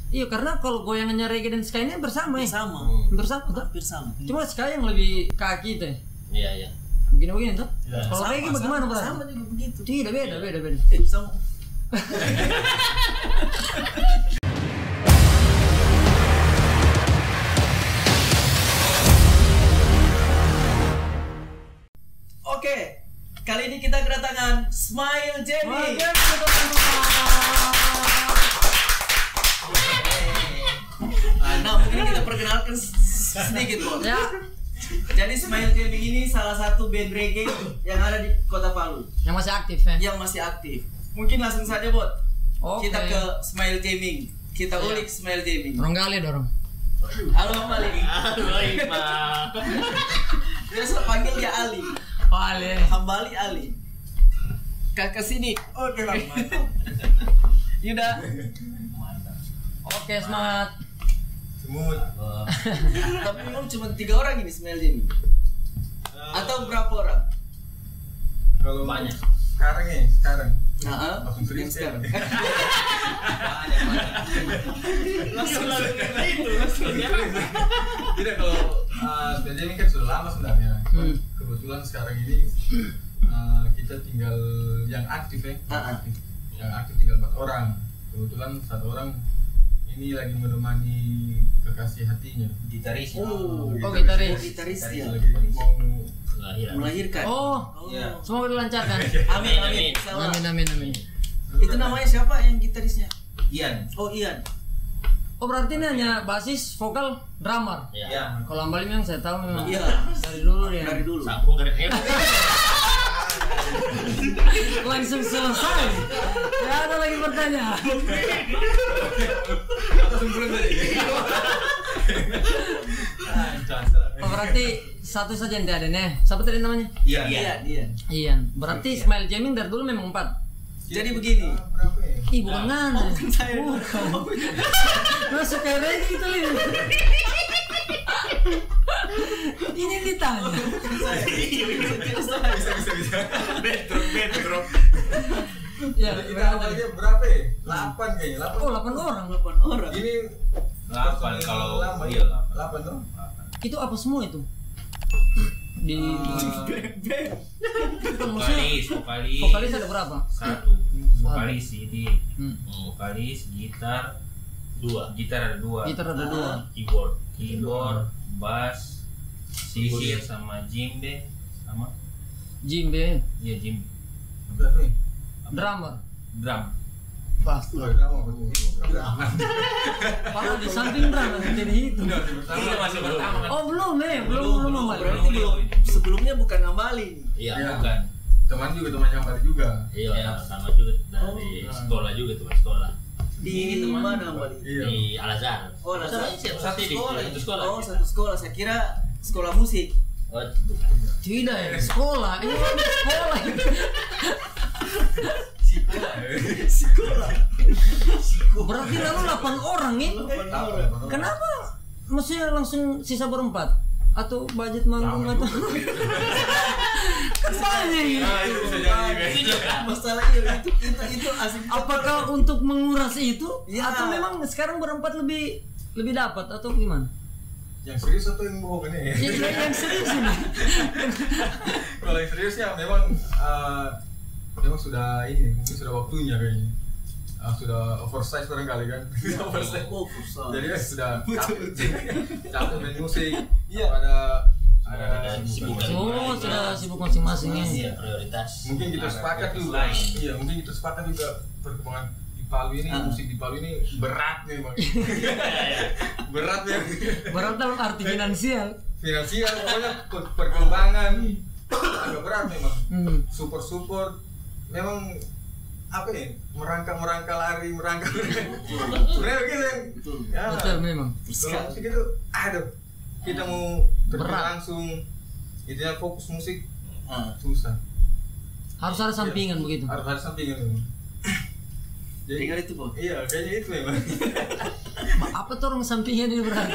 Iya, karena kalau goyangannya reggae dan ska ini bersama ya. Bersama tuh. Hampir sama. Cuma ska yang lebih kaki teh. Iya. Begini tuh. Ya. Kalau reggae bagaimana berarti? Sama juga begitu. Tidak, beda. Sama. Oke, kali ini kita kedatangan Smile Jamie. Nah, mungkin kita perkenalkan sedikit, Bos. Ya, Jadi Smile Jamie ini salah satu band reggae yang ada di Kota Palu, yang masih aktif ya. yang masih aktif. Mungkin langsung saja, Bot. Oke. Kita ke Smile Jamie. Kita ulik Smile Jamie. Orang kali dorong. Halo, Malik. Halo Iqbal. Biasa panggil dia Ali. Wale. Hambali Ali. Kakak sini. Oke, Bang. Yuda. Oke, semangat. Semut. Tapi memang cuma 3 orang ini Smile Jamie. Atau berapa orang? Kalau Banyak. sekarang. Nah, Langsung serius ya. sekarang. Langsung itu langsung ya. Tidak, kalau sebenarnya ini kan sudah lama sebenarnya. Kebetulan sekarang ini kita tinggal yang aktif ya. Aktif. Yang aktif tinggal 4 orang. Kebetulan 1 orang ini lagi menemani kekasih hatinya. Gitaris. Oh, gitaris. Gitaris dia. Lagi mau Melahirkan. Oh, Iya. semoga dilancarkan. Amin. Salam. Amin. Itu namanya siapa yang gitarisnya? Ian. Oh, Ian. Oh, berarti ini hanya basis, vokal, drummer. Ya. Kalau Ambali memang saya tahu memang Iya. dari dulu dia. Dari dulu. Sampung keren. Langsung selesai. Ya ada lagi pertanyaan. atau sempurna tadi. Oh, berarti satu saja yang tidak ada nih. Siapa tadi namanya? Iya. Ian. Berarti Smile Jamming dari dulu memang 4. Jadi begini. Berapa ya? Ih, bukan ngana. Saya Masuk kayak reggae gitu Lin. Ini ditanya. Bisa. Bedrock. Ya, Kita awalnya berapa ya? 8 kayaknya. 8. Oh, 8 orang. 8 orang. Ini 8 kalau lama iya ya? 8 tuh. Itu apa semua itu? Di vokalis vokalis ada berapa? 1, vokalis CD, Hmm. vokalis gitar 2, gitar ada 2, Gitar ada 2. keyboard, bass, sisir sama jimbe sama Jimbe, jimbe, Berapa ya? drummer. drum. Pasti. Kalau di samping drummer jadi itu. Ini masih pertama kan? Oh, belum belum Ambali. Berarti belum. Sebelumnya bukan Ngambali. Iya, Iya. bukan. Teman yang balik juga. Iya, sama juga dari sekolah juga teman sekolah. Di mana Ngambali? Iya. Di Al Azhar. Oh, Al-Azhar. Satu sekolah. Oh, satu sekolah. Saya kira sekolah musik. Oh, bukan. Tidak ya, sekolah. Ini kan sekolah. Sekolah. Berarti lalu 8 orang nih. Kenapa? Maksudnya langsung sisa berempat? Atau budget manggung atau? Kan banyak ya. Itu bisa jadi. Itu juga. Masalahnya itu asik. Apakah untuk menguras itu? Ya. Atau memang sekarang berempat lebih dapat atau gimana? Yang serius atau yang bohong ini? Yang serius ini. Kalau yang serius ya memang sudah ini, mungkin sudah waktunya kayaknya. Sudah oversize barangkali kan. Oversize. Oh, futsal. Jadi sudah capek main musik. Iya. Ada kesibukan. Oh, sudah sibuk masing-masing ya. Iya, prioritas. mungkin kita Ada sepakat prioritas juga. lain. Iya, mungkin kita sepakat juga perkembangan di Palu ini, musik di Palu ini berat memang. Berat ya. Berat dalam arti finansial. Finansial pokoknya perkembangan agak berat memang. Support memang apa ya, merangkak lari sebenarnya gitu yang ya, Betul memang. kalau musik itu kita mau terjun Berat. langsung intinya fokus musik susah, Harus ada sampingan begitu. harus ada sampingan memang. Jadi Tinggal itu, Bos. iya kayaknya itu memang. Apa tuh orang sampingan ini berarti?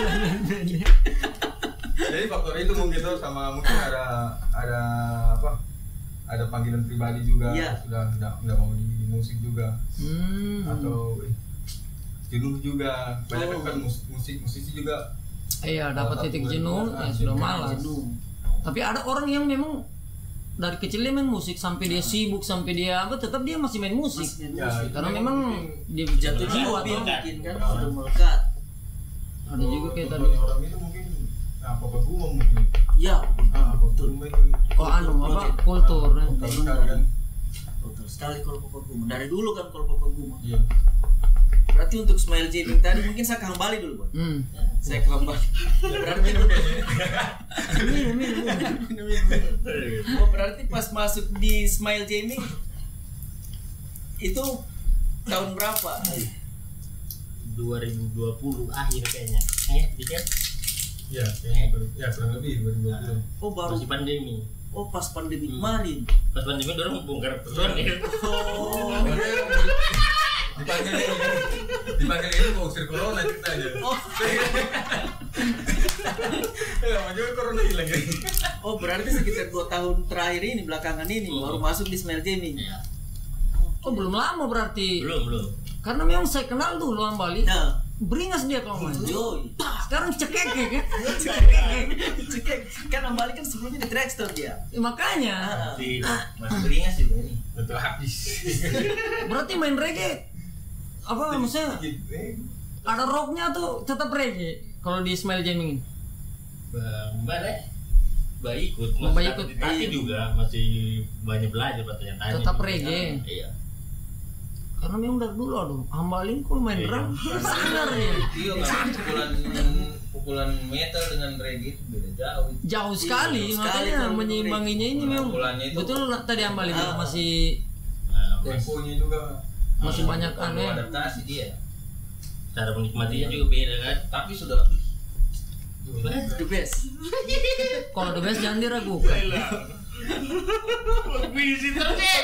Jadi faktor itu mungkin tuh sama mungkin ada apa, ada panggilan pribadi juga. Iya. Sudah nggak mau di musik juga. Atau jenuh juga. Banyak kan musisi juga. Iya, dapat titik jenuh, ya sudah malas. Tapi ada orang yang memang dari kecil dia main musik sampai dia sibuk sampai dia apa tetap dia masih main musik. Karena memang dia Jatuh jiwa jiwa mungkin kan sudah melekat. ada juga kayak tadi. Orang itu mungkin apa gua mungkin. Ya, Betul. Oh anu apa kultur. Kan. betul sekali kalau Papa Guma. Dari dulu kan kalau Papa Guma. Iya. Berarti untuk Smile Jamming tadi mungkin saya ke Bali dulu, Bang. Saya ke Bali. Berarti minum. Oh, berarti pas masuk di Smile Jamming itu tahun berapa? 2020 akhir kayaknya. Iya, dikit. Iya, kayaknya ya kurang lebih 2020. Oh, baru. Masih pandemi. Oh, pas pandemi kemarin. Pas pandemi dorong bongkar personil. Oh. Dipanggil ini mau usir corona ceritanya. Oh. Ya, maju corona hilang ya. Oh, berarti sekitar 2 tahun terakhir ini belakangan ini baru masuk di Smile Jamming. Iya. Oh belum lama berarti. Belum. Karena memang saya kenal dulu Am Bali. Nah, Beringas dia kalau main. yoi. Sekarang cekek kan? Cekek. Kan Ambali kan sebelumnya di Dragster dia. Makanya. Masih beringas juga ini. Betul habis. Berarti main reggae apa maksudnya ada rocknya tuh tetap reggae kalau di Smile Jamming ini. Mbak deh. Mbak ikut. Mbak ikut. Tapi juga masih banyak belajar bertanya-tanya. Tetap juga. reggae. Iya. Karena memang dari dulu aduh Ambalin kalau main drum sadar ya. Iya, kan pukulan metal dengan reggae itu beda jauh. Jauh sekali jauh sekali makanya kalau menyeimbanginya ini memang pukulannya itu- betul tadi Ambalin masih Temponya juga. masih banyak Perlu aneh. adaptasi dia. cara menikmatinya juga beda kan. Tapi sudah the best. Kalau the best jangan diragukan. Visi tercek.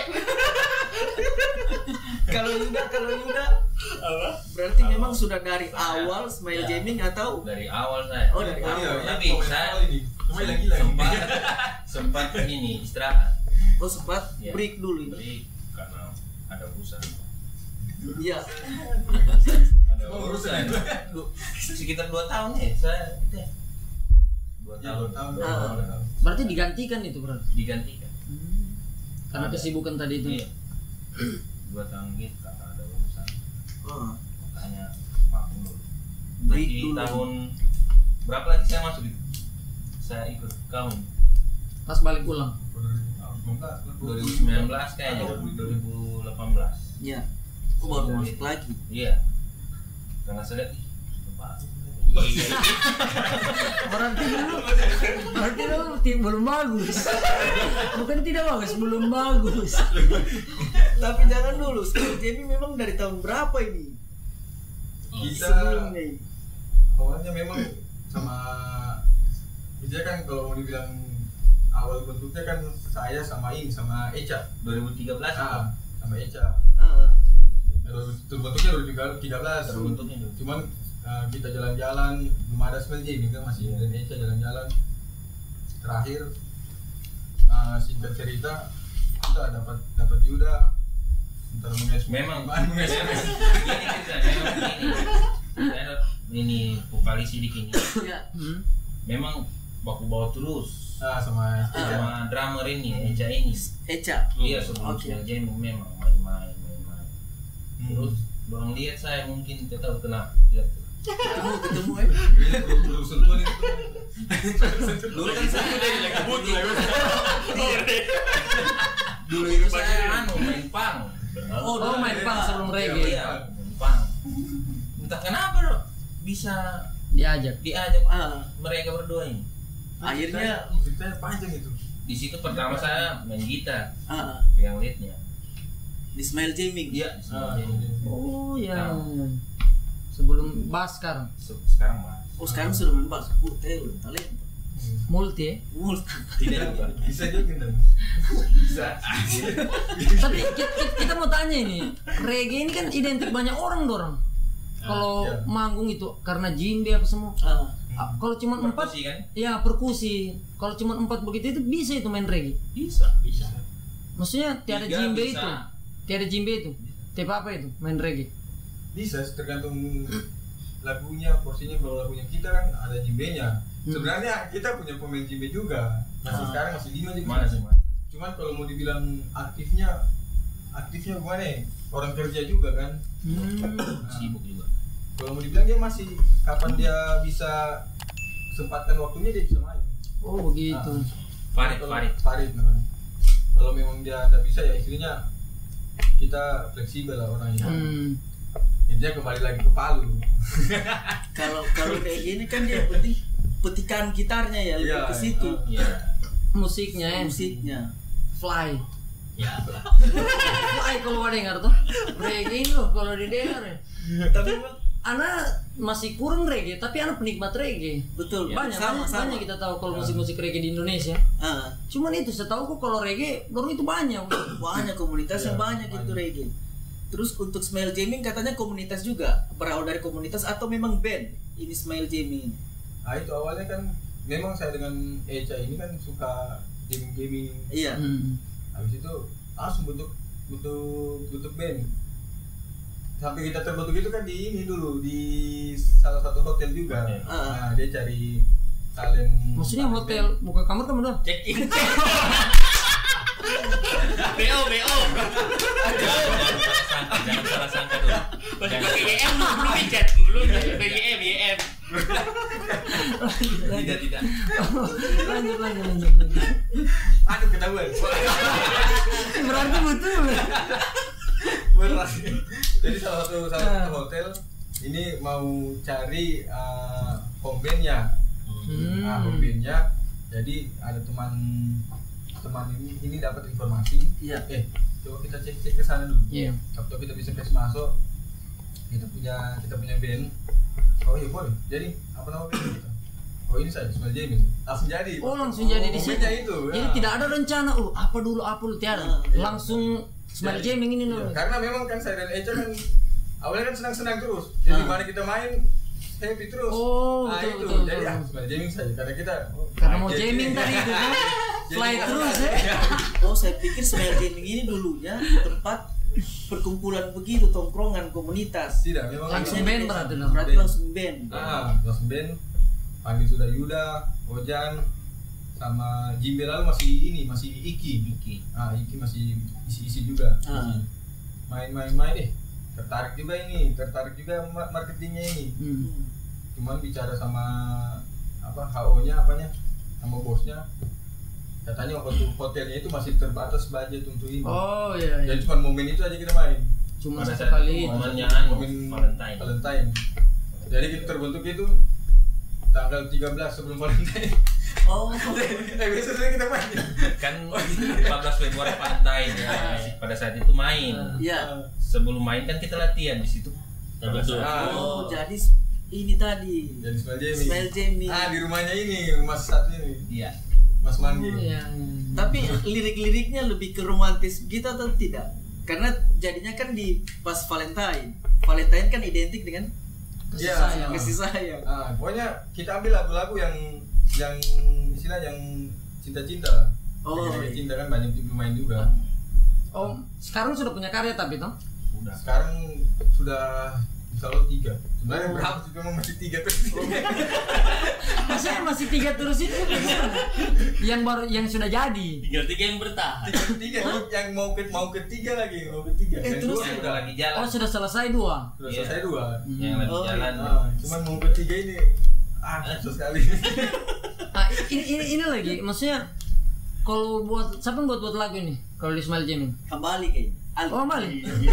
Kalau Yuda Apa? berarti memang sudah dari awal Smile Jamming atau Dari awal saya. Oh, dari awal. Tapi saya Cuma hilang-hilang. sempat ini istirahat. oh sempat Iya. break dulu ini. Jadi karena ada urusan. Iya. Ada urusan. Sekitar 2 tahun ya saya itu ya. 2 tahun. Berarti digantikan itu berarti. Digantikan. Karena kesibukan tadi itu. Iya. 2 tahun gitu karena ada urusan. Oh. Makanya vakum dulu. Break Di dulu. tahun berapa lagi saya masuk itu? Saya ikut kamu Pas balik pulang. 2019 kayaknya 2018. Iya. Oh, baru masuk lagi. Iya. Karena saya lihat ih, bagus. Berarti dulu belum bagus. Bukan tidak bagus, belum bagus. Tapi jangan dulu, Smile Jamming memang dari tahun berapa ini? Kita Sebelumnya ini. awalnya memang sama dia kan kalau mau dibilang awal bentuknya kan saya sama Eca. 2013 Sama Eca. Bentuknya 2013. terbentuknya dulu. Cuman kita jalan-jalan belum ada Smile Jamming kan masih dan Eca jalan-jalan. Terakhir singkat cerita kita dapat Yuda. Ntar Memang menges. ini ceritanya memang ini. Saya ini vokalis sidik ini. Ya. Memang baku bawa terus Sama sama drummer ini Eja ini. Eca. Iya sebelum Oke. Smile Jamming memang main-main. Terus dorang lihat saya mungkin tetap kena lihat. Ketemu belum sentuhan itu. Dulu kan saya dulu itu saya main pang. Oh, main pang sebelum reggae. Iya, main pang. Entah kenapa loh bisa Diajak. diajak Ah. mereka berdua ini. Akhirnya ceritanya panjang itu. Di situ pertama saya main gitar, yang leadnya. di Smile Jamming. Iya, di Smile Jamming. Oh ya. Nah. Sebelum bass sekarang Sekarang mah Oh, sekarang sudah main bass. Udah talent. multi ya. tidak juga. Bisa juga kan. Bisa. Tapi kita mau tanya ini, reggae ini kan identik banyak orang dorong. Kalau iya. manggung itu karena jimbe apa semua. Kalau cuma 4 Perkusi kan? ya perkusi. Kalau cuma 4 begitu itu bisa itu main reggae. Bisa. Maksudnya tiada 3 jimbe bisa. itu. Tiada jimbe itu. Tipe apa itu main reggae? Bisa tergantung lagunya, porsinya. Kalau lagunya kita kan ada jimbe-nya. Sebenarnya kita punya pemain jimbe juga. Sekarang masih 5 juga. Mana sih, Mas? Cuman kalau mau dibilang aktifnya gimana ya? Orang kerja juga kan. Sibuk juga. Kalau mau dibilang dia masih kapan dia bisa sempatkan waktunya dia bisa main. Oh begitu. Farid namanya. Kalau memang dia tidak bisa ya istrinya kita fleksibel lah orangnya. Dia kembali lagi ke Palu. Kalau kayak gini kan dia penting petikan gitarnya ya lebih ke situ. Musiknya fly. Ya. Fly kalau ada dengar tuh. Reggae ini loh kalau didengar ya. Tapi Ana masih kurang reggae, tapi Ana penikmat reggae. betul. Banyak kita tahu kalau musik-musik reggae di Indonesia. Cuman itu setahu kok kalau reggae baru itu banyak Komunitas yang banyak itu reggae. Terus untuk Smile Jamming katanya komunitas juga, berawal dari komunitas atau memang band ini Smile Jamming? Itu awalnya kan memang saya dengan Eca ini kan suka gaming. Iya. Habis itu langsung bentuk band. Sampai kita terbentuk itu kan di ini dulu di salah satu hotel juga. Nah, dia cari talent. Maksudnya hotel buka kamar kan udah Check in. BO. Jangan salah sangka dulu. Masih pakai YM dulu chat dulu YM. Tidak. lanjut. Aduh ketahuan. Berarti betul. Berat. Jadi salah satu hotel ini mau cari home band-nya. Home band-nya. Jadi ada teman ini dapat informasi. Iya. Coba kita cek ke sana dulu. Iya. Kalau kita bisa tes masuk, kita punya band. Oh iya boleh. Jadi apa nama band kita? Oh ini saya Smile Jamming. Langsung jadi. Langsung jadi di situ. Itu. Jadi tidak ada rencana. Apa dulu tiada. Langsung Smile Jamming ini dulu. Karena memang kan saya dan Eca kan awalnya kan senang-senang terus. Jadi mana kita main happy terus. Betul. Jadi Smile Jamming saja karena kita karena mau jamming tadi itu kan. Fly terus ya. Saya pikir Smile Jamming ini dulunya tempat perkumpulan begitu, tongkrongan komunitas. Tidak, memang langsung band berarti. Langsung band. Langsung band. Panggil sudah Yuda, Ojan, sama Jimbe lalu masih Iki. Iki masih isi juga. Main tertarik juga marketingnya ini. Cuman bicara sama HO-nya sama bosnya, katanya untuk hotelnya itu masih terbatas budget untuk ini. Oh iya. Jadi cuma momen itu aja kita main. Cuma sekali. Momennya momen Valentine. Jadi kita terbentuk itu tanggal 13 sebelum Valentine. Biasanya kita main. Kan 14 Februari Valentine ya. Pada saat itu main. Iya. Sebelum main kan kita latihan di situ. Betul. Jadi ini tadi. Jadi Smile Jamming. Di rumahnya ini Mas satu ini. Iya. Mas Manggi. Iya. Tapi lirik-liriknya lebih ke romantis gitu atau tidak? Karena jadinya kan di pas Valentine. Valentine kan identik dengan kasih sayang. Pokoknya kita ambil lagu-lagu yang istilah yang cinta-cinta. Cinta kan banyak main juga. Sekarang sudah punya karya tapi toh? Sekarang sudah insya Allah 3. Sebenarnya berapa sih? Memang masih 3 terus. Maksudnya masih 3 terus itu yang sudah jadi. Tinggal 3 yang bertahan. 3 yang mau ke 3 lagi, Yang terus yang udah lagi jalan. Sudah selesai 2. Sudah selesai 2. Yang lagi jalan. Cuman mau ke 3 ini susah sekali. Ini lagi maksudnya kalau siapa yang buat lagu ini? Kalau di Smile Jamming? Kembali kayaknya. Kembali.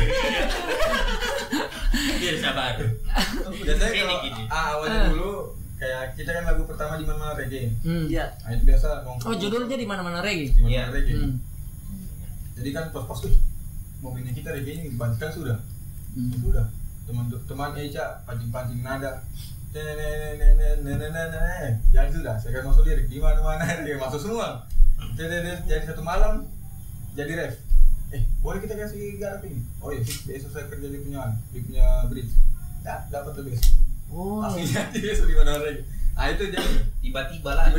Biar sabar. Biasanya kalau awalnya dulu kayak kita kan lagu pertama di mana reggae. Iya. Itu biasa nongkrong. Judulnya di mana-mana reggae. Di mana reggae. Jadi kan pas tuh momennya kita reggae ini banyak sudah. Sudah. Teman Eca pancing nada. Yang sudah, saya kan masuk lirik di mana-mana dia masuk semua. Jadi satu malam jadi ref. Boleh kita kasih garap ini? Oh iya, besok saya kerja di punya bridge. Dapat tuh besok. Langsung jadi besok di mana lagi. Itu jadi tiba-tiba lagu.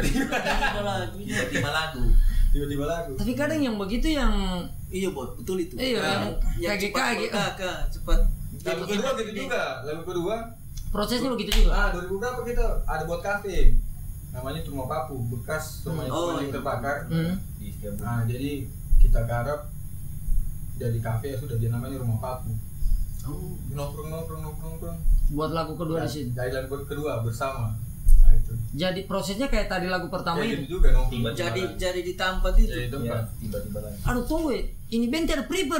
Tapi kadang yang begitu yang betul itu. Iya, yang kayak cepat. Lagu kedua gitu juga. Lagu kedua Prosesnya begitu juga. 2000 berapa kita ada buat kafe. Namanya Rumah Papu, bekas rumah yang terbakar. Di setiap Nah, jadi kita garap jadi kafe ya sudah dia namanya Rumah Papu. Nongkrong. Buat lagu kedua di sini. Dari lagu kedua bersama. Nah, itu. Jadi prosesnya kayak tadi lagu pertama Ya, itu. gitu juga nongkrong. Jadi di tempat itu. Jadi ya, tempat. tiba-tiba lagi. Aduh tunggu, ini band ada prepare.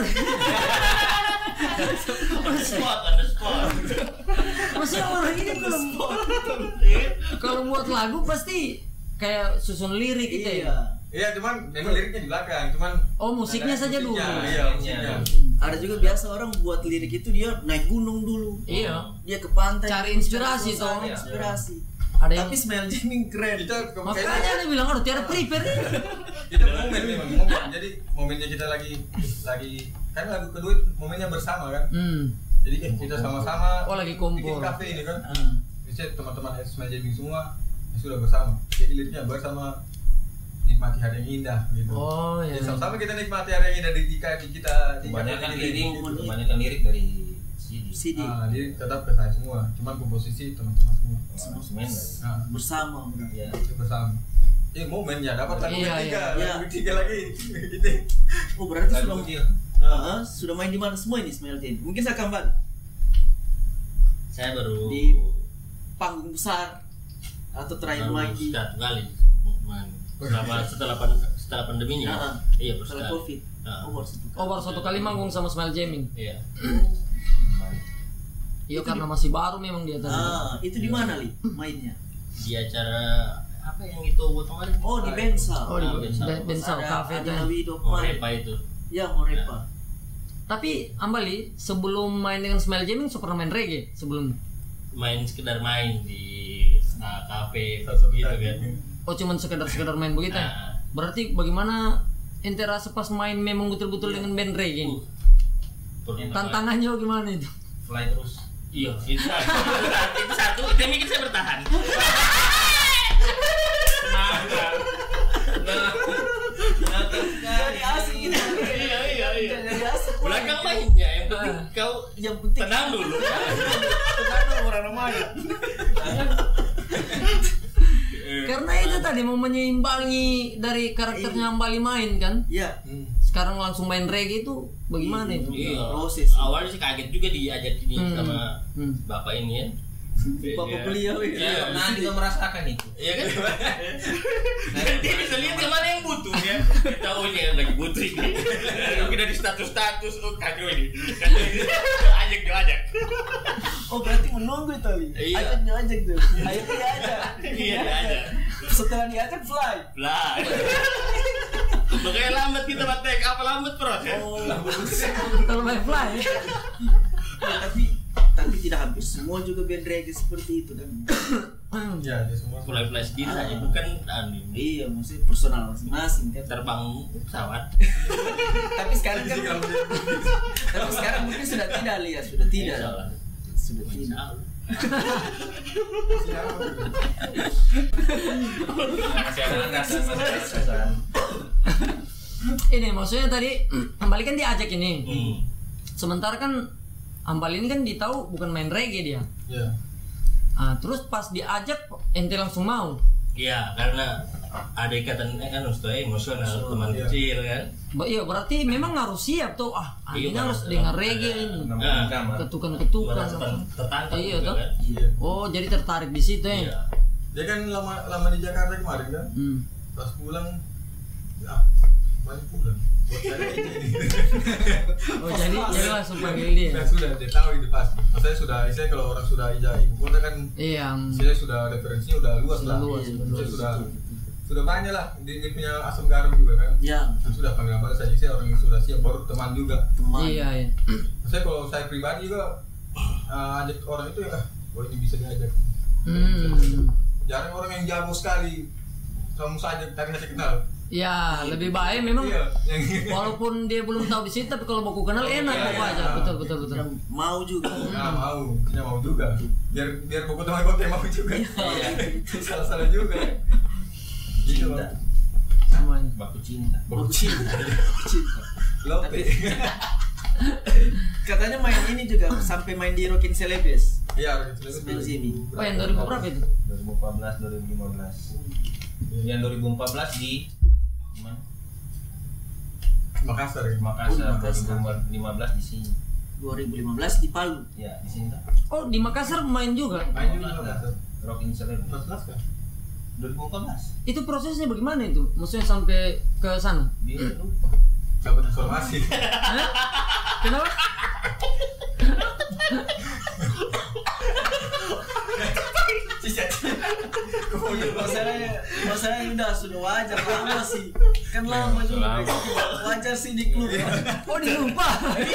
Spot, ada spot. Maksudnya orang ini kalau buat lagu pasti kayak susun lirik gitu ya. Iya. Iya, cuman memang liriknya di belakang, cuman Oh, musiknya saja dulu. Iya, musiknya. Ada juga biasa orang buat lirik itu dia naik gunung dulu. Iya. Dia ke pantai. Cari inspirasi toh. Cari inspirasi. Ada yang Tapi Smile Jamming keren. Kita makanya dia bilang aduh tiada prepare. kita momen memang momen. Jadi momennya kita lagi kan lagu kedua momennya bersama kan. Jadi kita sama-sama Oh, lagi kumpul. bikin kafe ini kan. Biasanya teman-teman Smile Jamming semua sudah bersama. Jadi liriknya bersama nikmati hari yang indah gitu. Oh Jadi iya. sama-sama kita nikmati hari yang indah di kita di Kebanyakan lirik dari CD. lirik tetap ke saya semua. Cuman komposisi teman-teman semua. Semen lagi. Nah, Bersama berarti. Ya. itu bersama. Momennya dapat lagu Iya, ketiga, iya. lagu ketiga lagi. Gitu. Oh berarti Lagu sudah kecil. sudah main di mana semua ini Smile Jamming? Mungkin saya kembali Saya baru di panggung besar atau terakhir main di satu kali main. Setelah pandeminya. Iya, baru setelah sekali. Covid. Ah. Oh baru satu kali manggung sama Smile Jamming. Iya. Iya karena masih baru memang dia tadi. Itu di mana Li mainnya? Di acara apa yang itu buat kemarin? Oh di Bensal. Oh di Bensal. Bensal Cafe ada tuh. Nawido Morepa itu. Ya Morepa. Tapi Ambali sebelum main dengan Smile Jamming so pernah main reggae sebelum. Main sekedar main di kafe Satu gitu kali. kan. Oh cuman sekedar main begitu ya? Nah. Berarti bagaimana ente rasa pas main memang betul-betul dengan band reggae? Tantangannya gimana itu? Fly terus. Iya, itu satu. Itu mikir saya bertahan. Jadi asik ini. Iya. Jadi asik. Belakang mainnya, yang penting kau Yang penting tenang dulu. tenang orang namanya. Karena itu tadi mau menyeimbangi dari karakternya Ambali main kan. Iya. Sekarang langsung main reggae itu bagaimana itu? Iya. Proses. Awalnya sih kaget juga diajak ini sama bapak ini ya. Bapak beliau ya. Iya. Nah, kita merasakan itu. Iya kan? Dia bisa lihat yang mana yang butuh ya. Kita yang lagi butuh ini. Mungkin dari status-status kagak ini. Ajak. Oh berarti menunggu itu Li. Iya. Ajak tuh. Akhirnya diajak. Iya, diajak. Setelah diajak fly. Lah. Makanya lambat kita batek. Apa lambat proses? Oh. Kalau main fly. Tapi tidak hampir semua juga band reggae seperti itu kan. Ya, dia semua. Mulai flash diri saja bukan Iya, maksudnya personal masing-masing kan. terbang pesawat. Tapi sekarang kan tapi sekarang mungkin sudah tidak lihat, sudah tidak. Insyaallah. Sudah tidak. Insyaallah. Masih ada rasa. Ini maksudnya tadi Ambali kan diajak ini. Sementara kan Ambali ini kan ditahu bukan main reggae dia. Iya. Terus pas diajak ente langsung mau. Iya, karena ada ikatan kan emosional teman Iya. kecil kan. Iya berarti memang harus siap tuh. Iya, ini harus benar. dengar reggae ini. Namanya kamar. Ketukan-ketukan. Merasa tertantang Iya juga toh. kan. Iya. Oh jadi tertarik di situ ya. Iya. Dia kan lama di Jakarta kemarin kan. Pas pulang ya balik pulang. Buat saya ini. Oh jadi langsung panggil dia. Nah, sudah dia tahu itu pasti. Saya kalau orang sudah ijazah ibu kota kan Iya. saya sudah referensinya udah luas Sudah lah. luas, Saya sudah banyak lah dia punya asam garam juga kan. Ya, Sudah panggil abang saja saya orang yang sudah siap baru teman juga. teman. Iya. Saya kalau saya pribadi juga ajak orang itu ya oh ini bisa diajak. Jarang orang yang jago sekali kamu saja tadi saya kenal. Ya lebih baik memang. Iya, Walaupun dia belum tahu di situ tapi kalau mau ku kenal enak Iya, aku iya. aja. Betul. Mau juga. mau juga. Biar buku teman kota mau juga. Iya. Salah juga. Gitu, Cinta. Bang. Semuanya. Baku cinta. Mau cinta. Cinta. Lope. Katanya main ini juga sampai main di Rockin Celebes. Iya, Smell Jimmy. Oh yang 2000 berapa itu? 2014, 2015. Yang 2014 di mana? Makassar ya. Makassar. Makassar. 2015 di sini. 2015 di Palu. Ya, di sini tak. Oh di Makassar main juga. Main juga Makassar. Rockin Celebes. 14 kan? 2014. Itu prosesnya bagaimana itu? Maksudnya sampai ke sana? Dia lupa. Dapat informasi. Hah? Kenapa? Masalahnya udah sudah wajar lama sih. Kan lama juga. Wajar sih di klub. Oh dia lupa.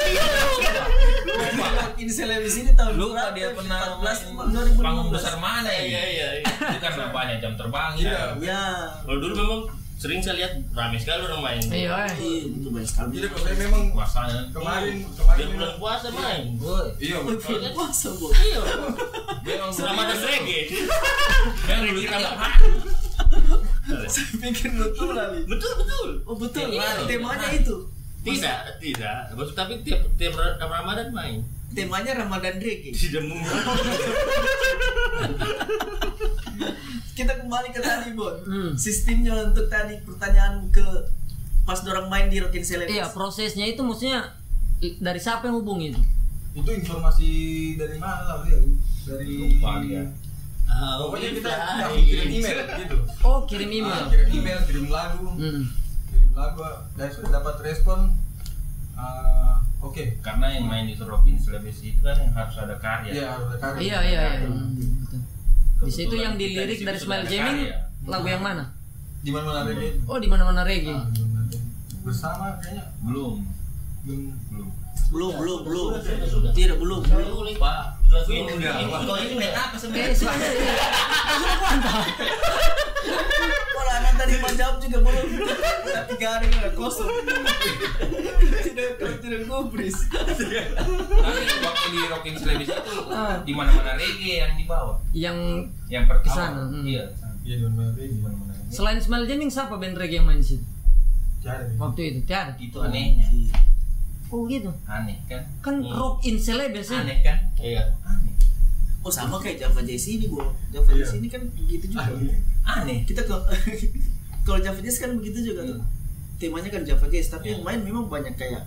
Rockin Celebes ini tahun Lupa dia pernah 14 panggung besar 2015. mana ya? Iya. Itu kan banyak jam terbang Iya. ya. Ya. Kalau dulu memang sering saya lihat ramai sekali orang main. Iya. Itu banyak sekali. Jadi kalau saya memang Puasanya kemarin Dia bulan puasa main. Woi. iya Bulan puasa, Bos. Iya. Dia emang Ramadan reggae. Yang dulu tiap hari. Saya pikir betul kali. Betul. Oh betul. Iya. Temanya itu. Tidak. Maksud tapi tiap Ramadan main. Temanya Ramadan reggae. Tidak mungkin. Kita kembali ke tadi, Bon. Hmm. Sistemnya untuk tadi pertanyaan ke pas dorang main di Rockin Celebes. Iya prosesnya itu maksudnya dari siapa yang hubungi itu? itu informasi dari mana lah ya? Dari Lupa dia. pokoknya kita kirim email gitu. Oh kirim email. Kirim email, kirim lagu. Hmm. Kirim lagu dan sudah dapat respon. Oke. Karena yang main di Rockin Celebes itu kan yang harus ada karya. Iya, harus ada karya. Iya. Betul. Di situ yang dilirik Di situ dari sudah Smile ada Jamming karya. lagu yang mana? Di mana reggae? Oh di mana-mana reggae. Di mana-mana reggae. Bersama kayaknya Belum. Belum. Sudah. Tidak, belum. Pak. Ini Kau ini main apa Eh sebenarnya? sudah kuantah. Kalau anak tadi mau jawab juga belum. Tapi garing udah kosong. Tidak gubris. Tapi waktu di Rockin Celebes itu di mana-mana reggae yang dibawa. Yang Kesana, pertama. Iya. iya di mana reggae. Di mana-mana reggae. Selain Smile Jamming siapa band reggae yang main di situ? Cari. Waktu itu tiada. Itu anehnya. Oh gitu. Aneh kan? Kan Rockin Celebes ya. Aneh kan? Iya. Aneh. Oh sama kayak Java Jazz ini, Bu. Java Jazz ini kan begitu juga. Aneh. Kita kalau Java Jazz kan begitu juga tuh. Temanya kan Java Jazz, tapi yang main memang banyak kayak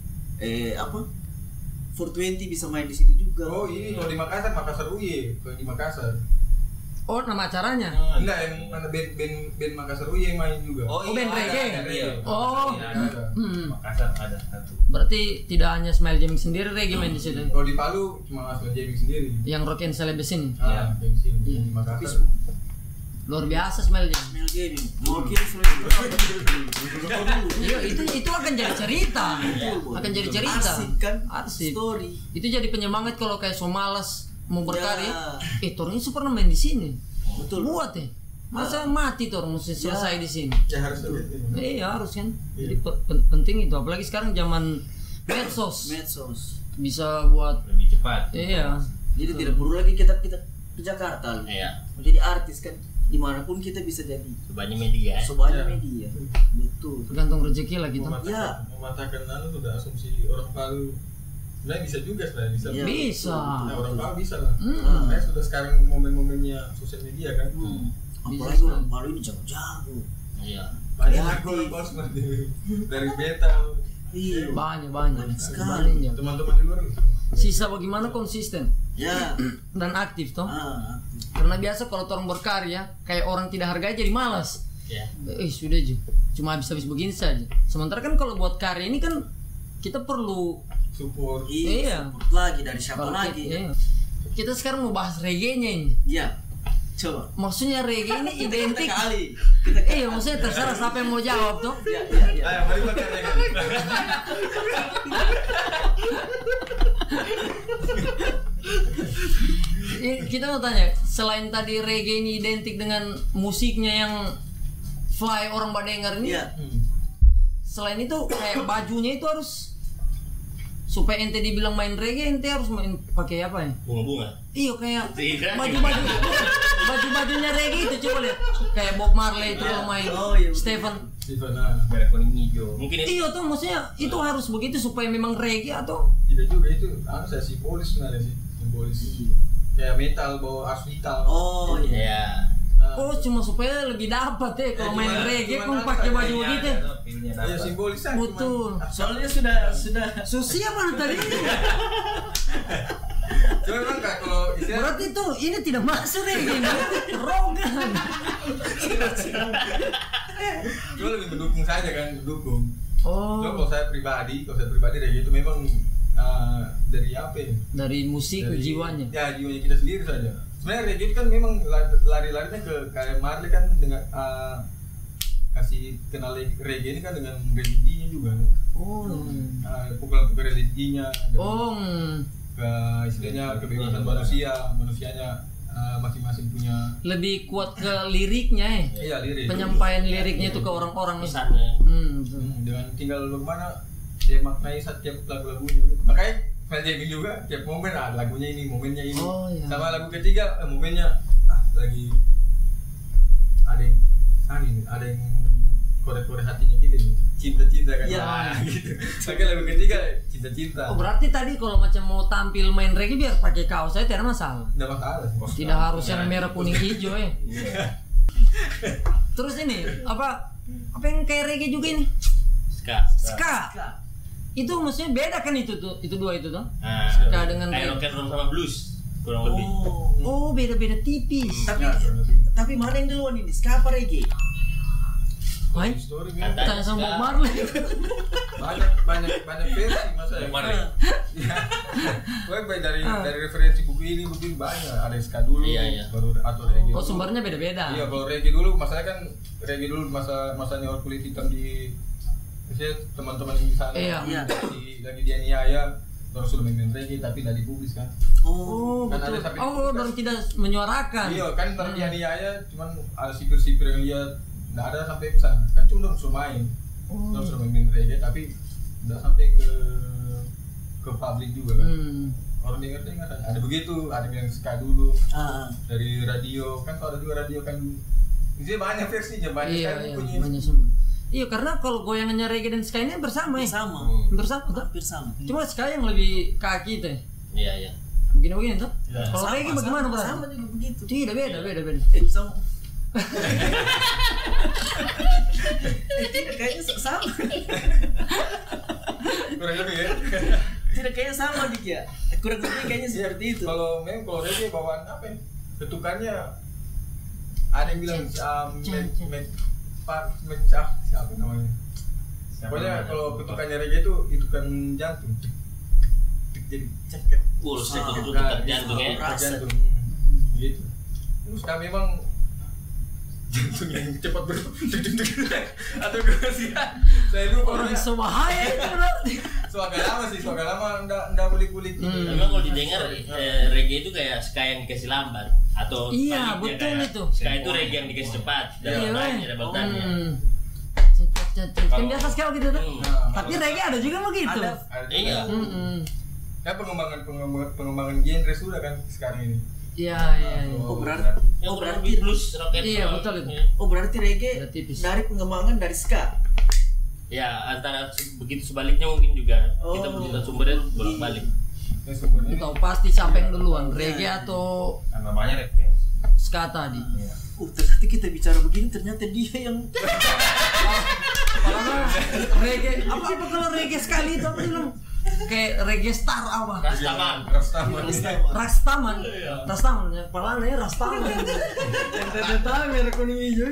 420 bisa main di situ juga. Oh ini kalau di Makassar UY. Kalau di Makassar. Oh nama acaranya? Enggak, yang mana band Makassar UY yang main juga. Oh, band reggae? Iya. Oh. Iya, Ada. Makassar ada satu. Berarti tidak hanya Smile Jamming sendiri reggae main di situ. Kalau di Palu cuma Smile Jamming sendiri. Yang Rockin Celebes ini. Ah, yang di sini. Iya. Di Makassar. Luar biasa Smile Jamming. Smell Jamming. Mau kirim surat Iya, itu akan jadi cerita. Akan jadi cerita. Arsip kan? Arsip. Story. Itu jadi penyemangat kalau kayak so malas mau berkarya. Ya. Tornya pernah main di sini. Betul. Buat ya. Masa mati tuh orang mesti selesai di sini. Ya harus ada. Iya harus kan. Jadi penting itu. Apalagi sekarang zaman medsos. Bisa buat. Lebih cepat. Iya. Jadi tidak perlu lagi kita ke Jakarta. Iya. Mau jadi artis kan dimanapun kita bisa jadi. Sebanyak media. Sebanyak Ya. media. Betul. Tergantung rezeki lah kita. Ya. Mematahkan lalu sudah asumsi orang Palu. Sebenarnya bisa juga sebenarnya bisa. Iya. Bisa. Nah, orang Palu bisa lah. Hmm. Kayak sudah sekarang momen-momennya sosial media kan. Apalagi orang Palu ini jago-jago. Iya. Banyak Ya, orang Palu sebenarnya dari metal. Iya. Banyak. Sekali. Banyak. Teman-teman di luar gitu. Sisa bagaimana konsisten Ya. dan aktif toh. Ah. Karena biasa kalau orang berkarya kayak orang tidak hargai jadi malas. Iya. Sudah aja. Cuma habis-habis begini saja. Sementara kan kalau buat karya ini kan kita perlu Support. Iya. Support lagi dari siapa kalau lagi? kita sekarang mau bahas reggae-nya ini. Iya. Coba. Maksudnya reggae ini identik. Kita Iya, maksudnya terserah siapa yang mau jawab tuh. Iya. Ayo, mari kita tanya. Kita mau tanya, selain tadi reggae ini identik dengan musiknya yang fly orang badengar ini, Iya. selain itu kayak bajunya itu harus supaya ente dibilang main reggae, ente harus main pakai apa ya? Bunga-bunga. Iya kayak Tidak. baju-bajunya reggae itu coba lihat kayak Bob Marley itu kalau main, Oh, iya. Stephen merah kuning hijau. Mungkin itu Iya tuh maksudnya itu harus begitu supaya memang reggae atau Tidak juga itu, saya simbolis sebenarnya sih, simbolis. Kayak metal, bawa ars vital. Oh iya. ya. oh cuma supaya lebih dapat ya kalau main reggae kok pakai baju begitu. Iya simbolis aja. Betul. Soalnya sudah Susia mana tadi? Cuma memang kak kalau istilah Berarti tuh ini tidak masuk reggae ini. Rogan. cuma lebih mendukung saja kan, mendukung. Oh. Cuma kalau saya pribadi reggae itu memang dari apa ya? Dari musik Dari- jiwanya. Ya jiwanya kita sendiri saja. Sebenarnya reggae itu kan memang lari-larinya ke kayak Marley kan dengan kasih kenal reggae ini kan dengan religinya juga kan. Oh. Pukul-pukul religinya dan Oh. ke istilahnya kebebasan manusianya masing-masing punya Lebih kuat ke liriknya ya. iya lirik. Penyampaian liriknya itu ke orang-orang ya. Pesannya. Betul. Dengan tinggal bagaimana dia maknai setiap lagu-lagunya gitu. Makanya Mel Jamming juga tiap momen lagunya ini, momennya ini. Oh, iya. Sama lagu ketiga momennya lagi ada yang korek-korek hatinya gitu nih. Cinta-cinta kan. Iya. Gitu. Makanya lagu ketiga cinta-cinta. Oh berarti tadi kalau macam mau tampil main reggae biar pakai kaos saya tidak masalah. Enggak masalah sih. Tidak harus yang merah kuning hijau ya. Terus ini apa yang kayak reggae juga ini? Ska. Itu maksudnya beda kan itu dua itu tuh. Nah, Ska dengan kayak reggae. rock and roll sama blues kurang lebih. Oh beda-beda tipis. Tapi mana yang duluan ini? Ska apa reggae? Main Story tanya sama Bob Ska. Marley. banyak versi masa ya. Marley. Baik dari referensi buku ini banyak. Ada ska dulu, Iya. baru atau reggae. Oh sumbernya beda-beda. Iya, kalau reggae dulu masalahnya kan reggae dulu masanya orang kulit hitam di misalnya teman-teman yang di sana Iya. lagi dianiaya orang sudah main reggae tapi tidak dipublis kan. Oh Kan ada betul. sampai Oh dipublis. orang tidak menyuarakan. Iya kan orang dianiaya cuman ada sipir-sipir yang lihat nggak ada sampai ke sana kan cuma orang suruh main orang suruh main reggae tapi nggak sampai ke publik juga kan. Orang dengar ada begitu, ada yang ska dulu dari radio kan kalau ada juga radio kan ini banyak versinya banyak Iya, sekali iya, punya. banyak semua. Iya karena kalau goyangannya reggae dan ska ini bersama ya. Sama. Bersama tuh. Hampir sama. Cuma ska yang lebih kaki tuh. Iya. Begini tuh. Iya. Kalau reggae bagaimana berarti? Sama juga begitu. Tidak beda. Sama. Tidak kayaknya sama. Kurang lebih ya. Tidak kayaknya sama dik ya. Kurang lebih kayaknya seperti itu. Kalau reggae bawaan apa ya? Ketukannya ada yang bilang siapa namanya? Pokoknya kalau ketukannya reggae itu kan jantung. Jadi ceket. Itu jantung ya. Jantung. Gitu. Terus kami memang jantung yang cepat atau gimana sih? Saya lupa Orang sebahaya itu berarti. agak lama ndak kulik-kulik. Memang kalau didengar reggae itu kayak ska yang dikasih lambat atau Iya, sebaliknya betul kayak itu. Ska itu reggae yang dikasih cepat. Iya, Double time-nya. Kan biasa sekali gitu tuh. Nah, Tapi reggae ada juga begitu. Ada. Iya. Kan pengembangan genre sudah kan sekarang ini. Iya. Oh berarti. Yang kurang lebih blues, rock and Iya, roll. betul itu. Iya. Oh berarti reggae Udah tipis. dari pengembangan dari ska. Ya, antara begitu sebaliknya mungkin juga kita Oh. punya sumbernya bolak-balik. Ya sumbernya. Kita tahu pasti siapa yang duluan, reggae atau Kan namanya referensi. ska tadi. Ternyata kita bicara begini ternyata dia yang Kalau reggae apa kalau reggae sekali itu apa bilang? Kayak reggae star apa? Rastaman. Rastaman ya, palanya Rastaman. Yang merah kuning hijau.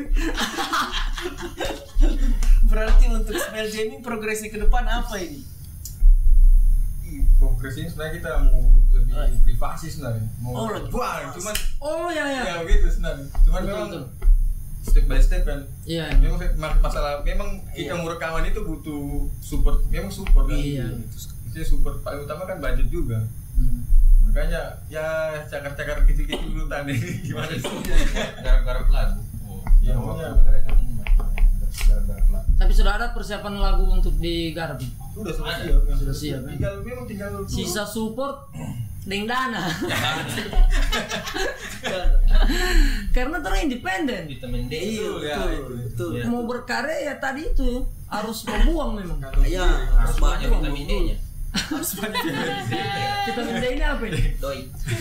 berarti untuk Mel Jamming progresnya ke depan apa ini? Progres ini sebenarnya kita mau lebih privasi sebenarnya. Mau lebih buang, cuman Oh ya. ya begitu sebenarnya. Cuman Betul, memang betul. step by step kan. Iya. Memang masalah memang kita mau rekaman itu butuh support, memang support kan. Iya. Jadi support paling utama kan budget juga. Makanya ya cakar-cakar kecil-kecil dulu tadi gimana sih? Garap-garap lagu. Ya, Pokoknya pokoknya. garap-garap lagu. Tapi sudah ada persiapan lagu untuk digarap. Sudah siap. Sudah siap, ya. Tinggal Sisa support deng dana. Kan karena terus independen. Vitamin D. Iya, betul. Iya. Mau berkarya ya tadi itu harus membuang memang. Iya, Harus banyak vitamin D-nya. harus banyak. Vitamin D ini apa ini? Doi.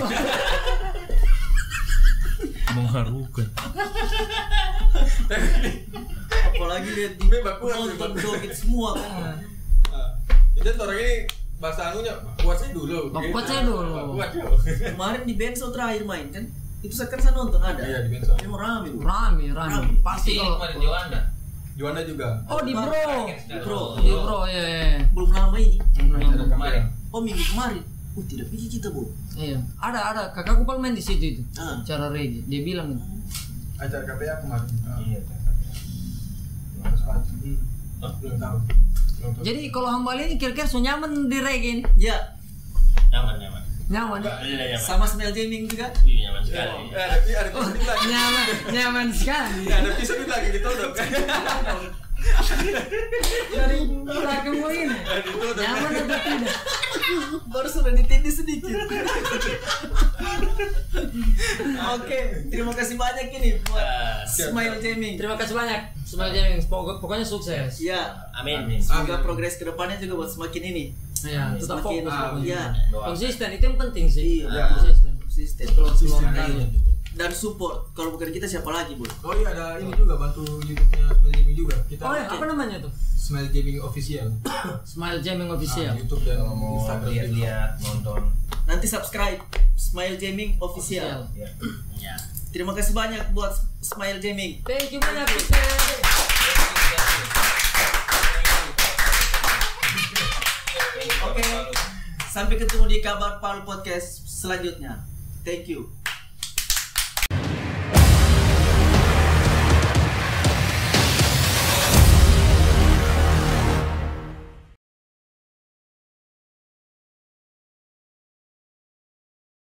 Mengharukan. Apalagi lihat di nonton joget semua kan. Itu orang ini bahasa anunya buat saya dulu. Buat saya dulu. Kemarin di Benso terakhir main kan, itu sekarang saya nonton ada. Iya, di Benso. Ini mau rame Bu. Rame. Pasti Ini kalau. kemarin Joanna. Juanda juga. Oh di bro. Di Bro ya. Belum lama ini. Ada kemarin. Oh minggu kemarin. Tidak pikir kita Bu. Iya. Ada kakakku paling main di situ itu. Ah. Cara reggae. Dia bilang itu. Acara KPA kemarin. Iya. Belum tahu. Jadi kalau Hambali ini kira-kira so nyaman di reggae ini? Ya, Nyaman. Nyaman. Iya, nyaman. sama Smell Jamming juga. Iya, nyaman sekali. Ada episode lagi. Nyaman sekali. Ada episode lagi gitu dong. Dari belakang mau ini. Nyaman atau tidak? Baru sudah ditindih sedikit. Oke, terima kasih banyak ini buat Smile Jamming. Terima kasih banyak. Smile Jamming. Pokoknya sukses. Ya, Amin. semoga progres ke depannya juga buat semakin ini. Iya, tetap Semakin fokus. ya, Konsisten itu yang penting sih. Iya. Konsisten. Konsisten. Keluar. Dan support. Kalau bukan kita siapa lagi, Bu? Oh iya, ada ini juga bantu YouTube-nya Smile Jamming juga. Kita Oh ya, apa namanya tuh? Smile Jamming Official. Smile Jamming Official. YouTube dan Kalau mau Instagram. lihat nonton. Nanti subscribe Smile Jamming Official. Ya. Ya. Terima kasih banyak buat Smile Jamming. Thank you banyak. Sukses. Oke. Sampai ketemu di Kabar Palu Podcast selanjutnya. Thank you.